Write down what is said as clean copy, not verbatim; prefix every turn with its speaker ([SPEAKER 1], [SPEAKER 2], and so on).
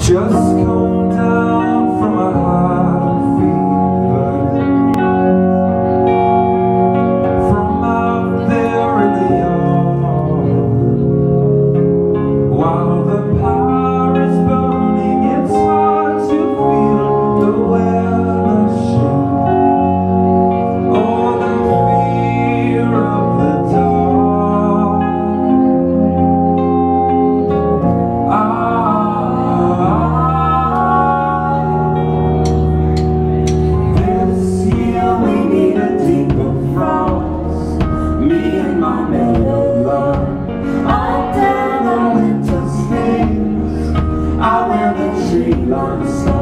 [SPEAKER 1] Just come down from a high fever from out there in the yard. While the fire is burning, it's hard to feel the weather shift or the fear of the dark. I wear the tree on the